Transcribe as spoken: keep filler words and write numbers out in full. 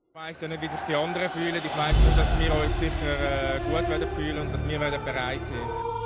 Ich weiss ja nicht, wie sich die anderen fühlen. Ich weiss nur, dass wir uns sicher äh, gut fühlen und dass wir bereit sind.